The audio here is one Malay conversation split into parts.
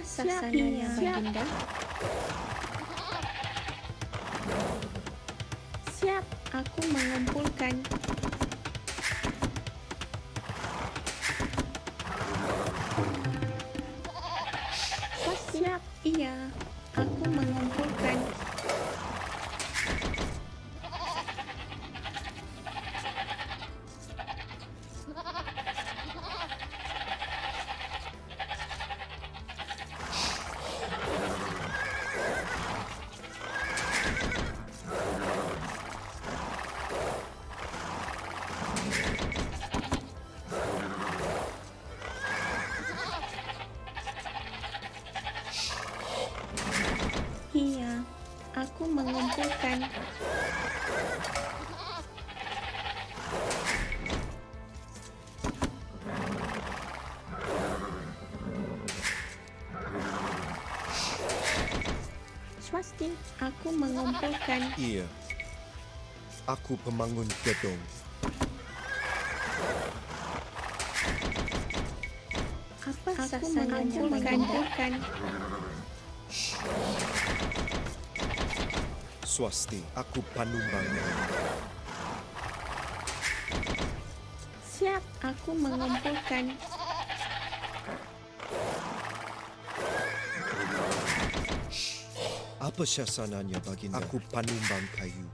sasananya, Baginda? Siap, aku mengumpulkan. Siap, iya, aku mengumpulkan. Iya, aku mengumpulkan. Swasti, aku mengumpulkan. Iya, aku pemangun gedung. Apa sasananya, mengumpulkan? Swasti, aku panumbang. Siap, aku mengumpulkan. Apa syasananya, Baginda? Aku panumbang kayu.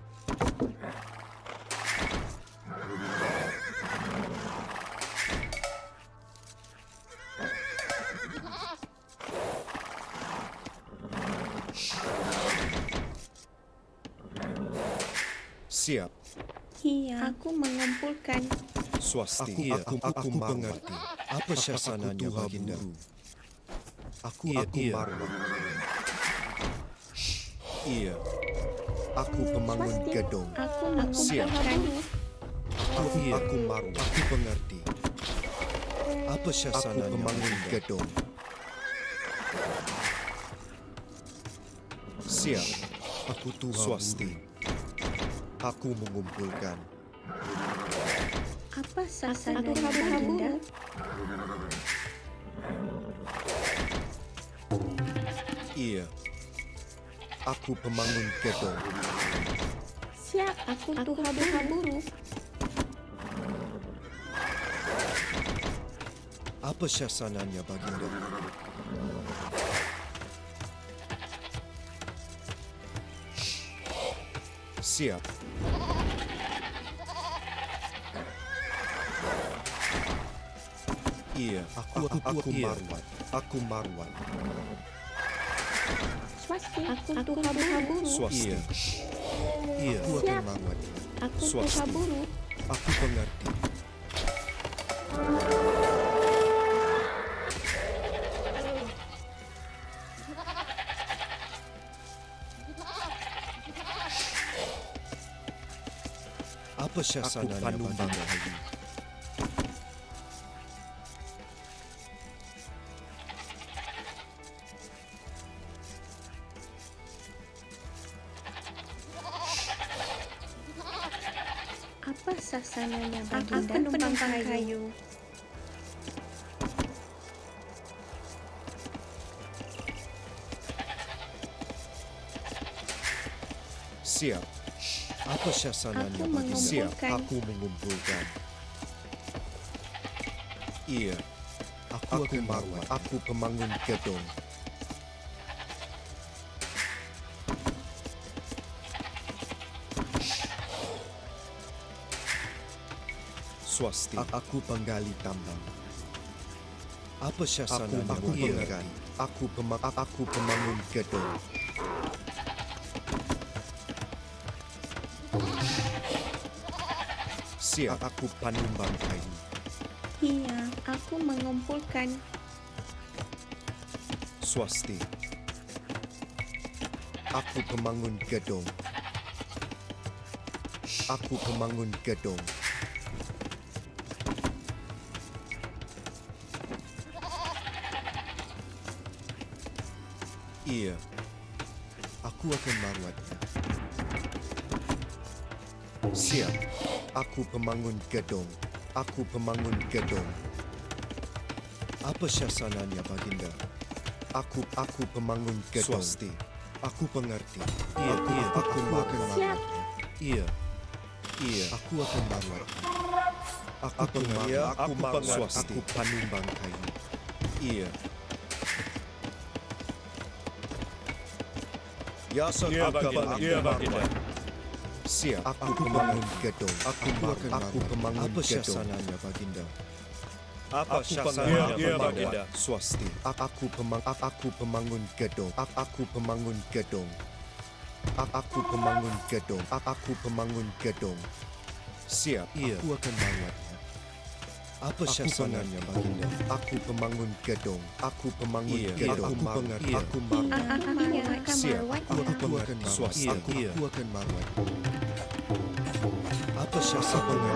Siap. Iya, aku mengumpulkan. Swasti, aku mengerti. Apa syasananya, Baginda? Aku marwah. Iya, aku pemangun Swasti, gedung. aku Siap. mengumpulkan. Aku marwah. Aku mengerti. Apa syasananya, aku pemangun gedung. Siap. Aku tuha. Swasti. Aku mengumpulkan. Apa sasananya, Baginda? Iya. Aku pemangun gedung. Siap, aku tuha-buru. Apa syasananya, Baginda? Siap. Iya, aku marwat. Aku marwat. Swasti, aku tuha-buru. Swasti. Iya, aku akan Siap. marwat. Aku Swasti. tuha-buru. Aku mengerti. Apa syasananya, Baginda? Apa sasananya, Baginda? Aku penumpang kayu. Siap. Apa syasananya, Aku Baginda? Siap. mengumpulkan. Aku mengumpulkan. Iya. Aku marwat. Aku pemangun gedung. Swasti. Aku penggali tambang. Apa syasananya, aku mengerti. Aku pemangun gedung. Siap. Aku panumbang kayu. Iya, aku mengumpulkan. Swasti. Aku pemangun gedung. Aku pemangun gedung. Iya. Aku akan marwat. Siap. Aku pemangun gedung. Aku pemangun gedung. Apa syasananya, Baginda? Aku pemangun gedung. Swasti. Aku pengerti. Iya, iya. Aku akan Siap. Iya. Iya. Aku akan merawat. Aku pengerti. iya, aku pengerti. Swasti. Aku panumbang kayu. Iya. Ya Iya, Baginda. Iya, Baginda. Siap. Aku pemangun gedung. Aku pemangun Apa gedung. syasananya, Baginda? Apa Aku syasananya, pengerti. Baginda? Swasti. Aku pemangun gedung. Aku pemangun gedung. Aku pemangun gedung. Aku pemangun gedung. Siap. Iya. Aku akan merawatnya. Apa Aku syasananya, pengerti. Baginda? Aku pemangun gedung. Aku pemangun Iya, gedung. aku pengerti. iya. Aku merawat. Akan Siap. merawatnya. Aku akan Swasti. merawat. Iya. Aku akan merawat. Apa syasananya?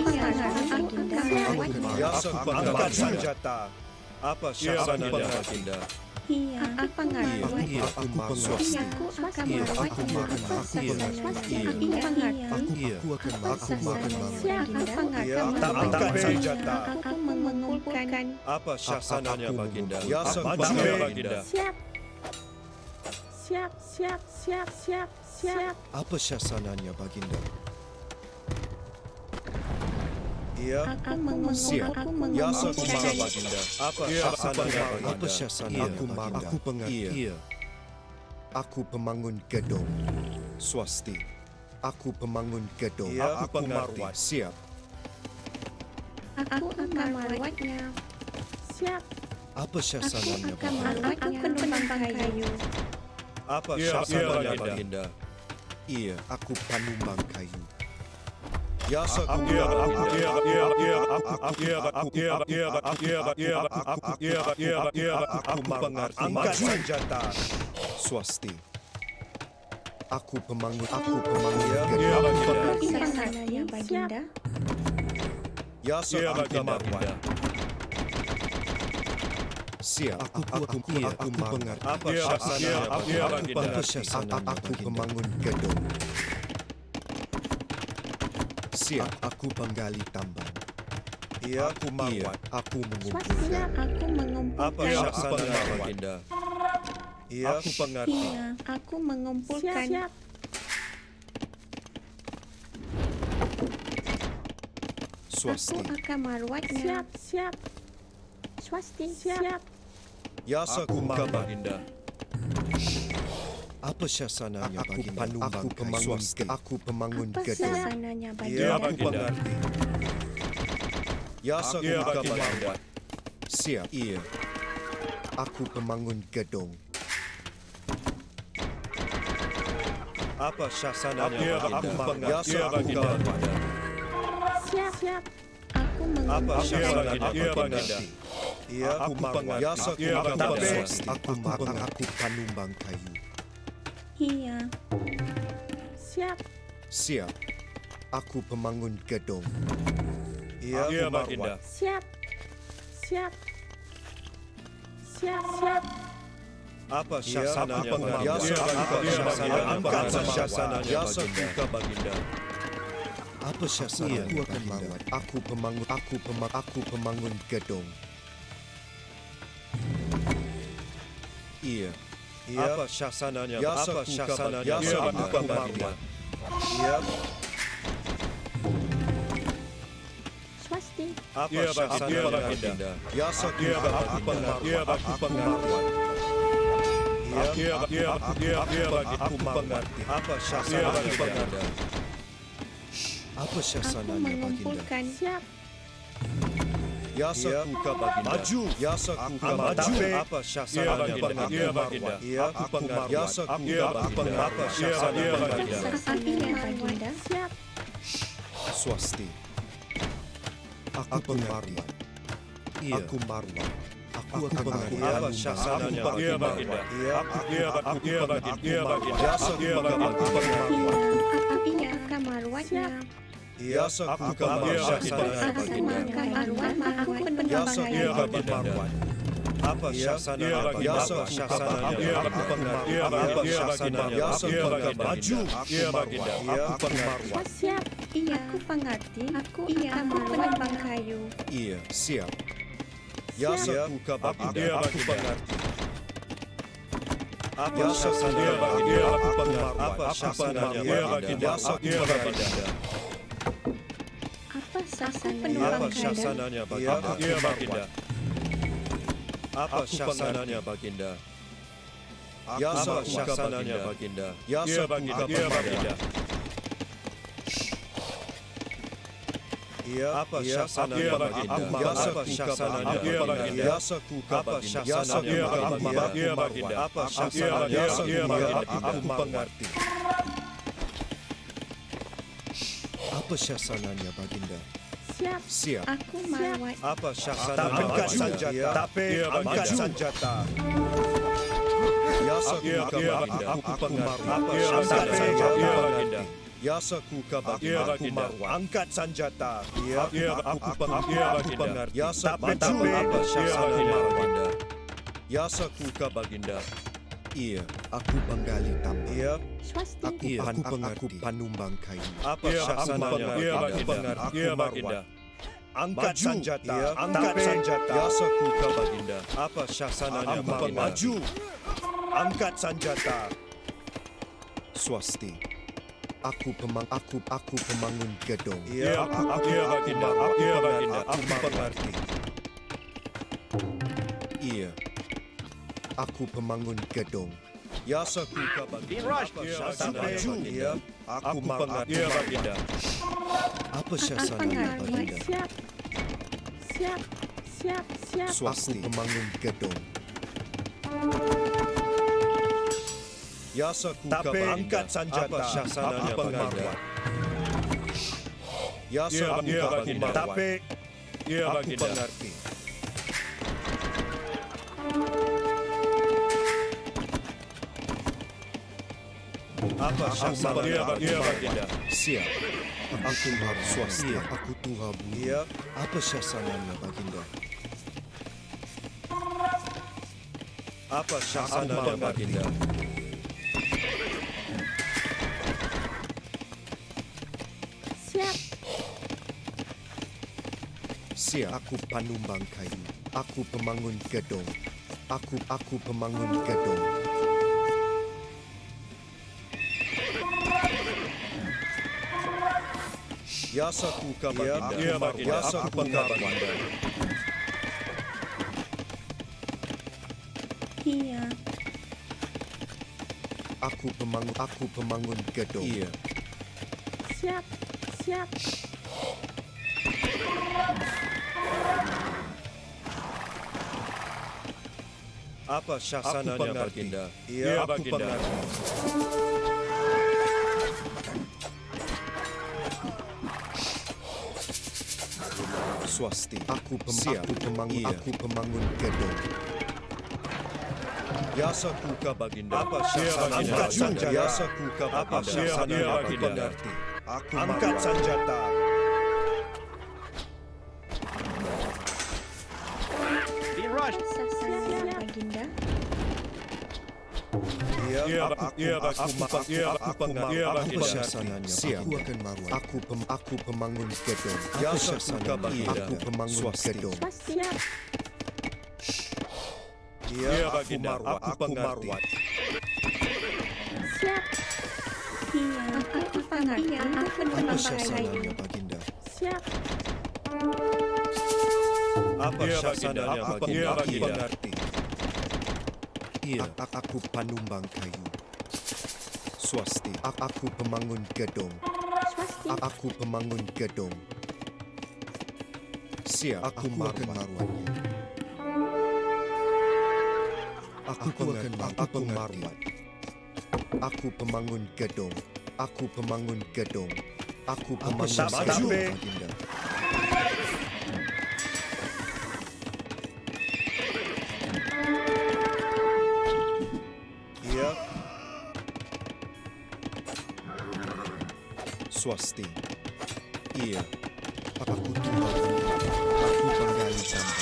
Ya, Angkat senjata. Apa syasananya, Baginda? Iya, aku merawat. Iya. Aku pengerti. Iya, aku akan Iya, merawatnya. aku pengerti. Iya. Aku mengerti. Iya. Aku akan merawat. Siap, aku Iya. akan Angkat merawat. senjata. Aku mengumpulkan. Apa syasananya, Aku Baginda? Ya, Maju, Baginda. Baginda. Siap. Siap, siap, siap, siap, siap. Apa syasananya, Baginda? Iya. Aku mengumpulkan. Aku Ya, mengumpulkan. Baginda. Apa Iya, syasananya, apa Baginda? syasananya, Iya, Baginda? Aku pengerti. Iya. Aku pemangun gedung. Swasti. Aku pemangun gedung. Iya, Aku pengerti. merawat. Siap. Aku akan merawatnya. Siap. Apa syasananya, Akan Baginda? merawat. Aku penumpang kayu. Apa Iya, syasananya, iya, Baginda? Iya, aku panumbang kayu. Ya, aku mengerti. Angkat senjata. Swasti. Aku pemangun gedung. Iya, Baginda. Iya, sananya, Baginda. Ya, Baginda. Siap. Aku mengerti. Apa syasananya, Baginda? Apa syasananya, aku pemangun gedung. Siap. Aku penggali tambang. Iya, aku Iya, merawat. aku Siap, mengumpulkan. aku Apa mengumpulkan. syasananya, Baginda? Iya, aku mengerti. Iya, aku mengumpulkan. Siap. Swasti. Aku akan merawatnya. Siap, siap. Swasti, siap. Ya, aku Baginda. Apa syasananya, Aku Baginda? panumbang Aku pemangun Swasti. Aku pemangun Apa gedung. suasananya, Iya, Baginda? aku mengerti. Ya, aku Baginda. merawat. Siap. Iya. Aku pemangun gedung. Apa syasananya, Iya, Baginda? aku mengerti. Ya, aku Baginda. Siap, siap. Aku Apa mengumpulkan. syasananya, Iya, Baginda? Iya, aku merawat. Ya, aku Iya, merawat. Aku panumbang kayu. Iya. Siap. Siap. Aku pemangun gedung. Iya, aku Baginda. Siap. Siap. Siap, siap. Apa syasananya, aku Baginda? mengerti. Apa syasananya, Angkat Apa senjata. syasananya, Ya, Baginda? Baginda. Apa syasananya, Iya, aku akan Baginda. merawat. Aku pemangun gedung. Iya. Iya. Apa syasananya? Ya, Apa aku syasananya? Ya, Baginda? aku Baginda. Iya. Swasti. Apa syasananya, Baginda? Ya, Aku merawat. Aku mengerti. Apa syasananya, Baginda? Apa Aku syasananya, Baginda? mengumpulkan. Siap. Ya, Iya, Baginda. maju. Ya, Maju. Apa syasananya, Baginda? Iya, aku mengerti. Ya, Apa syasananya, Baginda? Suasananya, Baginda. Siap. Swasti. Aku mengerti. Iya. Aku marwah. Aku Aku akan mengerti. merawat. Apa syasananya, Baginda? Iya, aku Iya, akan merawatnya. Iya, aku syasananya, Baginda. Akan merawat. Aku penumpang kayu. Baginda. Apa syasananya, Baginda? Apa syasananya? Aku mengerti. Apa syasananya? Maju. Baginda. Aku mengerti. Siap. Iya, aku pengerti. Aku akan penumpang kayu. Iya, siap. Ya, Siap. aku Baginda. Aku mengerti. Apa syasananya baginda? Aku pengaruat. Apa syasananya baginda? Apa sasaran Apa penumpang syasananya baginda? Apa syasananya baginda? Apa syasananya baginda? Yasa baginda. Apa syasananya baginda? Apa syasananya baginda? Apa syasananya baginda? Apa syasananya baginda? Aku mengerti. Apa syasananya baginda? Siap. Siap. Aku Marwat. Apa syasananya Angkat baginda? senjata. Tapi angkat senjata. Yasa baginda. aku pengaruat. Apa Angkat syasananya senjata. baginda? Yasa baginda. aku marwat. Angkat senjata. Aku baginda. Yasa Tapi Apa syasananya baginda? Yasa Baginda. Iya, aku penggali tambang. Swasti. Aku panumbang kayu. Apa syasananya baginda? Baginda. Angkat Maju. senjata. Iya. Angkat senjata. Yasa Baginda. Apa syasananya baginda? Maju. Angkat senjata. swasti. Aku pemangun gedung. Baginda. Baginda. Aku mengerti. Iya. Aku pemangun gedung. Yasa Apa syasananya baginda? Aku mengerti baginda. Apa Aku syasananya Marwat. baginda? Siap. Siap. Siap. Siap. Swasti. Aku pemangun gedung. Yasa Tapi angkat Apa senjata. syasananya baginda? Yasa Baginda. Tapi Iya aku baginda. mengerti. Apa syasananya baginda? Siap. Aku harus swasti. Aku Tuhan bumi. Apa syasananya baginda? Apa syasananya baginda? Siap. Siap. Aku panumbang kayu. Aku pemangun gedung. Aku pemangun gedung. Yasa Baginda. Iya baginda. Yasa Aku baginda. Iya. Aku pemangun gedung. Iya. Siap. Siap. Apa syasananya mengerti. baginda? Iya, aku baginda. Swasti. Aku pemangun gedung. Yasa Baginda. Apa Angkat syasananya senjata. baginda? Yasa Apa syasananya baginda? mengerti. Aku angkat senjata. Sasaran baginda. Baginda. syasananya. Aku akan marwah. Aku pemangun gedung. Yasa syasananya. Baginda. Aku pemangun gedung. Swasti. Iya baginda. Aku mengerti. Siap. Iya. Aku pengerti. Aku Apa penumpang syasananya kayu. baginda? Siap. Apa syasananya baginda? Aku mengerti. Iya. Aku panumbang kayu. Swasti. Aku pemangun gedung. Swasti. Aku pemangun gedung. Siap. Aku akan marwahnya. Aku marwah. Aku pemangun gedung. Aku pemangun gedung. Aku pemangun syasananya? gedung, baginda. Iya. Swasti. Iya. Aku Tuhan. Aku penggali tambang.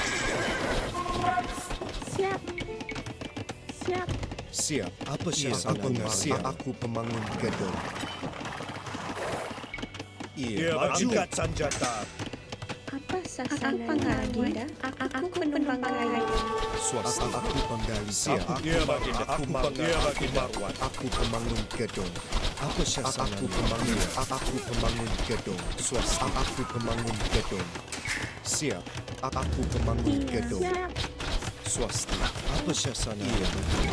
Siap. Siap. Siap. Apa Iya, syasananya? aku Siap. Aku pemangun gedung. Iya, Iya. maju. Angkat senjata. Apa Apa sasaran Baginda? Aku penumbang kayu. Swasti. Aku penggali tambang. Ya Baginda. Aku marwat. Aku pemangun gedung. Apa syasananya? Aku pemangun gedung. Swasti. Aku pemangun gedung. Siap. Aku pemangun gedung. Siap. Swasti. Apa syasananya?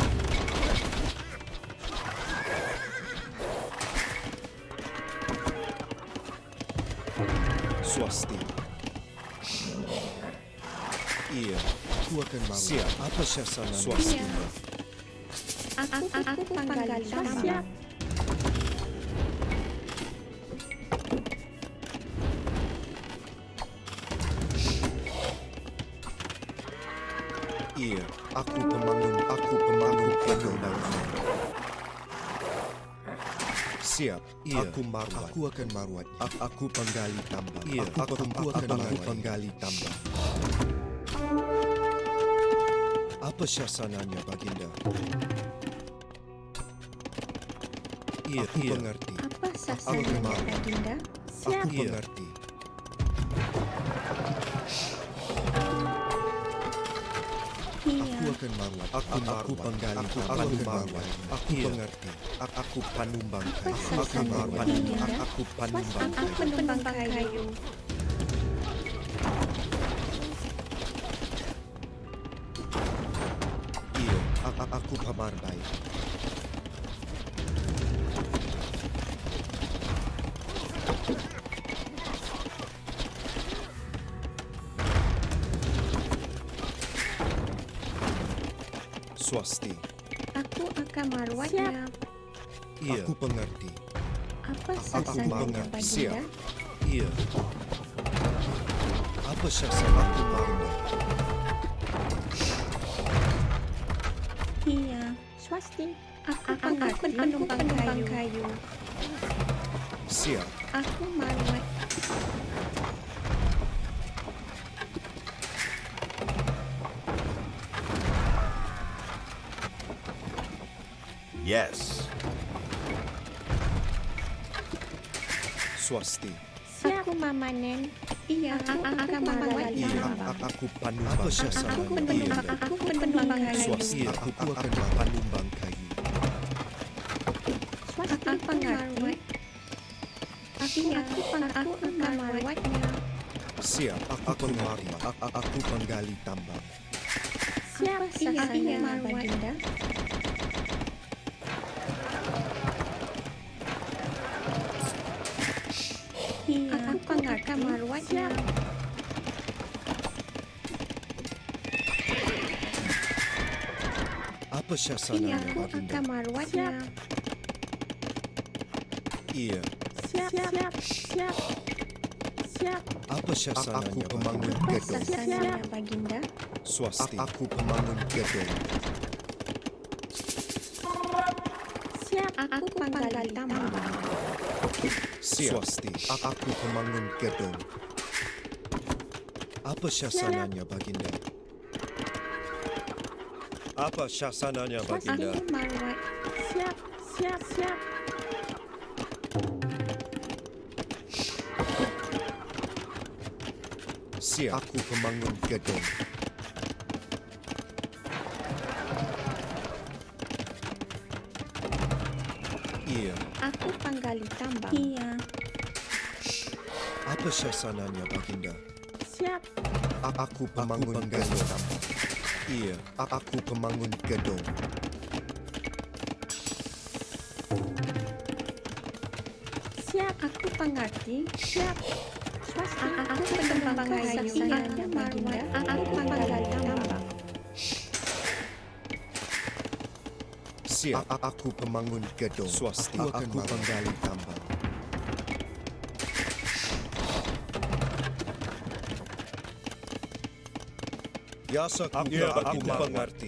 Swasti. Iya. Aku akan marwat. Siap. Apa syasananya? Swasti. Iya. Aku penggali tambang. Iya. Aku pemangun gedung. Siap. Iya. Aku marwat. Aku akan marwat. Aku penggali tambang. Iya. Aku penggali tambang. Apa syasananya Baginda? Iya. Aku mengerti. Apa sasaran Baginda? Siap. Aku mengerti. Iya. Aku akan marwat. Aku penggali tambang. Aku mengerti. Aku panumbang kayu. Aku marwat. Aku panumbang Aku kayu. penumbang kayu. Iya. Aku pemarbai. Swasti. Aku akan marwatnya. Iya. Aku mengerti. Apa sasaran mengerti. Siap. Baginda? Iya. Apa syasananya? Aku marwat. Iya. Swasti. Aku penumbang kayu. Siap. Aku marwat. Yes. Swasti. Aku memanen. Iya. Aku akan menggali Iya. tambang. Aku panumbang. Apa Aku syasananya? penumbang kayu. Swasti. Aku akan panumbang kayu. Swasti pengerti. Aku akan marwatnya. Siap. Aku mengerti. Aku penggali tambang. Siapa sasaran Baginda? Iya. Aku akan marwatnya. Apa Iya. syasananya Aku Baginda? akan marwatnya. Iya. Siap. Apa syasananya? Aku pemangun Apa gedung. sasaran Baginda? Swasti. Aku pemangun gedung. Aku penggali tambang. Swasti. Aku pemangun gedung. Apa syasananya Baginda? Apa syasananya Baginda? Aku marwat. Siap. Siap. Aku pemangun gedung. Iya. Aku penggali tambang. Iya. Apa syasananya Baginda? Siap. Aku pemangun gedung. Iya. Aku pemangun gedung. Siap. Aku pengerti. Siap. Swasti. Aku penumbang kayu. Iya. Baginda. Aku penggali tambang. Siap. Aku pemangun gedung. Swasti. Aku penggali tambang. Yasa Aku mengerti.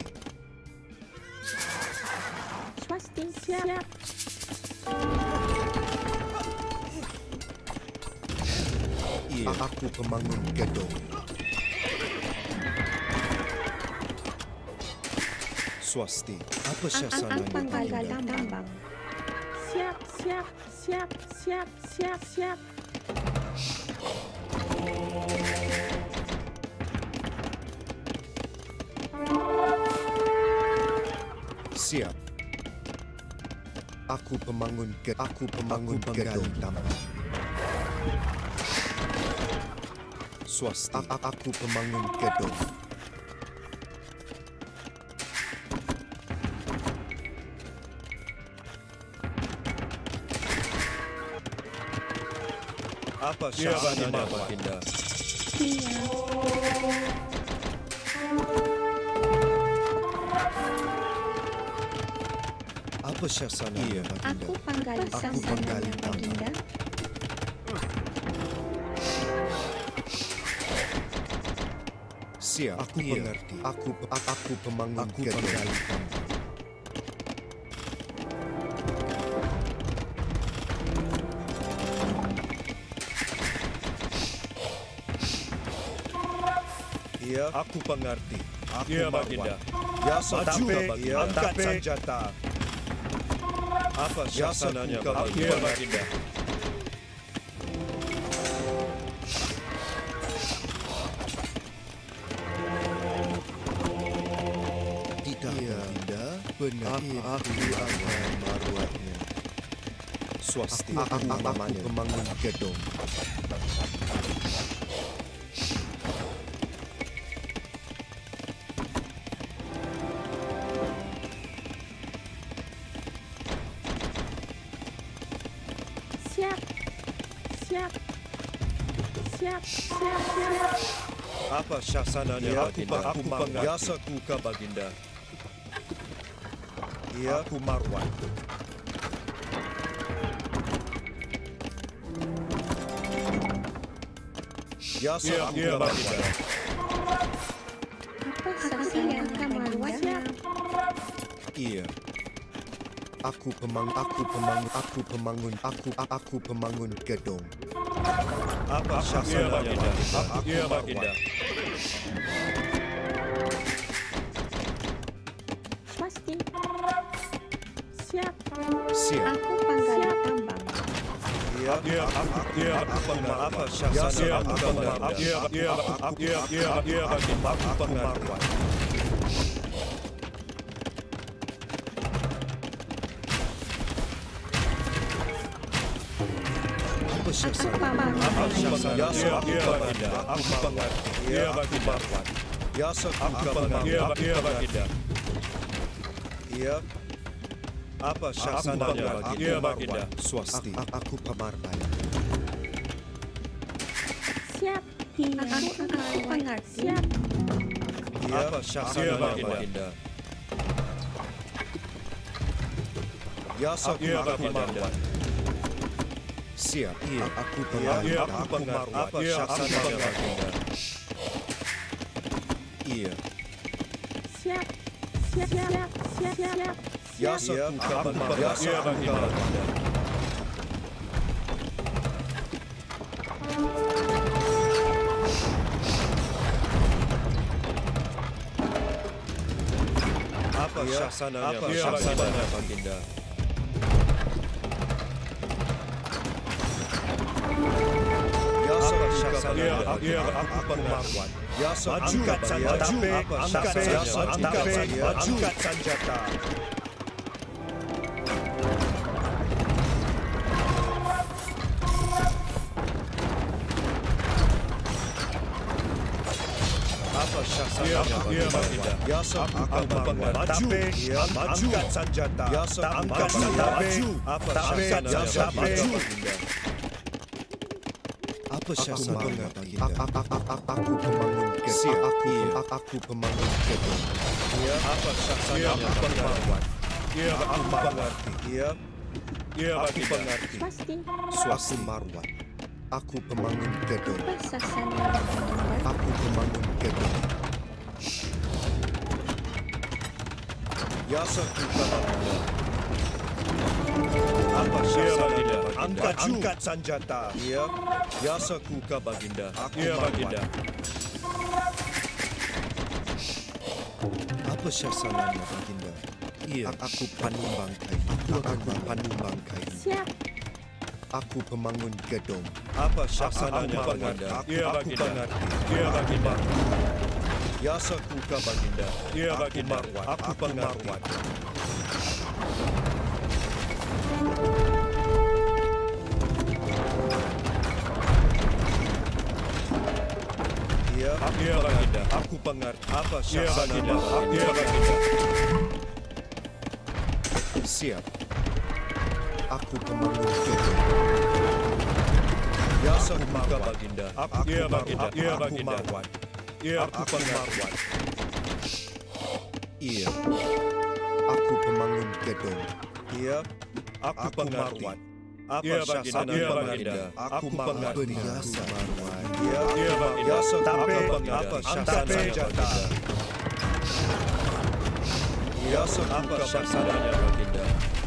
Swasti. Siap. Iya. Aku pemangun gedung. Swasti. Apa Aku syasananya penggali Baginda? tambang. Siap. Siap. Aku pemangun gedung tambang. Swasti. Aku pemangun gedung. Apa syasananya, Baginda? Apa syasananya, Baginda? Aku panggali sasana Baginda. Siap. Aku mengerti. Aku pemangun gedung. Iya, aku pengerti. Aku Iya, Marwan. Baginda. Ya, Maju, Baginda. angkat senjata. Apa syasananya, Aku Baginda? Baginda. Tidak, Baginda. Benar. Aku akan merawatnya. Swasti. Aku pemangun gedung. Siap. Siap. Siap. Siap. Siap. Apa syasananya, Ya, Baginda? aku pengerti. Biasa kuka, Baginda. Iya, aku Marwan. Ya, Iya, aku iya, Marwan. Baginda. Apa sasana Marwan? Iya. Aku pemangun gedung. Apa Iya, syasananya, Baginda. Baginda? Aku Iya, Marwan. Baginda. Swasti. Siap. Siap. Aku panggali tambang. Iya, Iya, aku pengerti. Apa syasananya, aku Baginda? pengerti. Iya, Baginda. Aku pengerti. Apa Aku syasananya? pamang. Apa syasananya? Iya, Iya, Baginda. Aku pengerti. Iya, Baginda. Ya, Aku aku pengerti. pengerti. Iya, Baginda. Iya, Apa syasananya, Baginda? Iya, Baginda. Swasti. Aku pemarman. Siap. Aku pengerti. Siap. iya, Apa syasananya, Baginda? ya, Iya, aku Baginda. Marwan. Siap. Iya. Aku Iya, pemangun. Iya, aku aku pengerti. Marwan. Apa Iya, aku syasananya, pengerti. Baginda? Iya. Siap. Siap. Siap. Siap. Siap. Ya, Iya, aku aku Marwan. pengerti. Ya, Iya, aku Baginda. Marwan. Apa Iya, syasananya, apa syasananya, Baginda? Ya, Apa aku syasananya, Marwan. Baginda? Aku Aku pengerti. Marwan. Ya, Maju, angkat senjata. maju. Apa Angkat syasananya, senjata. Baginda? Maju. Angkat senjata. Apa syasananya, Baginda? Ya, aku Marwan. Maju. Ya, Maju. angkat senjata. Ya, angkat maju. senjata. Maju. Apa syasananya, Maju. Baginda? Apa syasananya, Baginda. Aku pemangun gedung. Siap. Aku pemangun gedung. Iya, apa syasananya, Baginda? Iya, aku pengerti. Iya, Iya, aku Baginda. pengerti. Swasti. Swasti Marwan. Aku pemangun gedung. Apa sasana Baginda? Aku pemangun gedung. Ya, aku Marwan. Apa Iya, syasananya, Baginda. Baginda? Angkat senjata. Iya, biasa kuka, Baginda. Aku Iya, Marwan. Baginda. Apa syasananya, Baginda? Iya. Aku panumbang kayu. Aku panumbang kayu. Siap. Aku pemangun gedung. Apa syaksananya Aku Baginda? pengerti. Ya Aku Baginda. pengerti. Ya Baginda. Yasa kuka Baginda. Ya Aku Baginda. Marwan. Aku pengerti. Marwan. Ya, Ya Baginda. aku pengerti. Apa Ya Baginda. syaksananya Ya Baginda. Siap. Aku pemangun gedung. Yasa Aku kuka Baginda. Baginda. Ya Baginda. Ya Aku Baginda. Marwan. Ya Aku pengerti. Marwan. Iya. Aku pemangun gedung. Ya, Aku aku pengerti. Marwan. Apa Ya Baginda. syaksananya Ya Baginda? Baginda. Aku Aku pengerti. Berjasa Marwan. Ya, Ya Baginda. Yasa Aku kuka pengerti. Apa Angkat syaksananya senjata. Baginda? Yasa Apa kuka Baginda. syaksananya Baginda?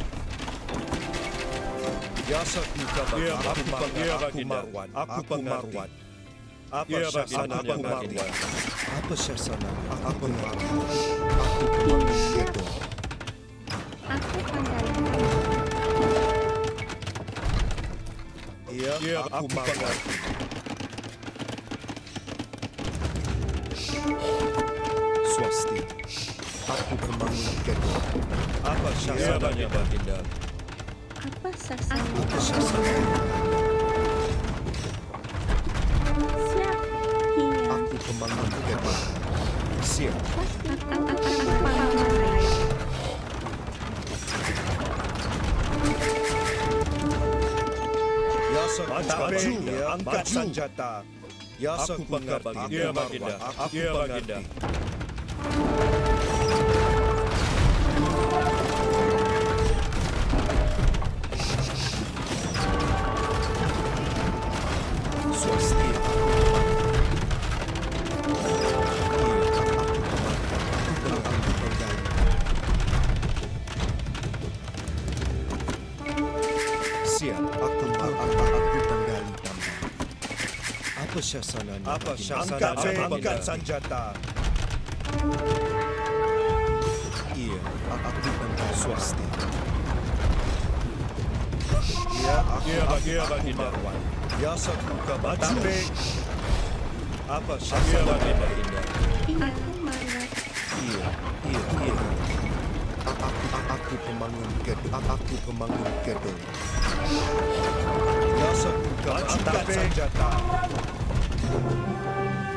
Yasa kuka Ya Baginda. Aku Baginda. Ya Aku Baginda. Marwan. Aku Aku pengerti. Marwan. Apa Ya syaksananya Baginda. Baginda? Apa syaksananya? Aku pemangun. Aku pemangun gedung. Aku pandai. Ya, Ya, aku aku Marwan. Swasti. Aku pemangun gedung. Apa Ya syaksananya Baginda. Apa sasana? Apa syaksananya? Siap. Iya. Aku pemangun gedung. Siap. Aku pandai. Yasa Maju. kuka Baginda. Ya, Angkat maju. senjata. Yasa Aku kuka pengerti. Baginda. Ya Baginda. Aku Ya pengerti. Baginda. Swasti. Siap. Aku penggali tambang. Apa syaksananya? Apa Baginda? syaksananya Angkat Angkat senjata. senjata. Iya. Aku penggali swasti. Ya, aku Ya Baginda. Marwan. Yasa kuka Maju. Baginda. Apa Ya syaksananya Baginda. Aku marah. Iya. Iya. Aku pemangun gedung. Aku pemangun gedung. Yasa kuka Maju. Angkat senjata.